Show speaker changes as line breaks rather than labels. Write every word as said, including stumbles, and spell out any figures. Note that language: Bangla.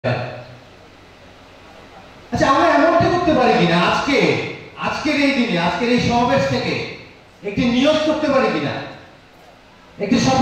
আচ্ছা, আমরা এমনটা করতে পারি কিনা আজকে আজকের এই দিনে আজকের এই সমাবেশ থেকে একটি নিয়োগ করতে পারি কিনা একটি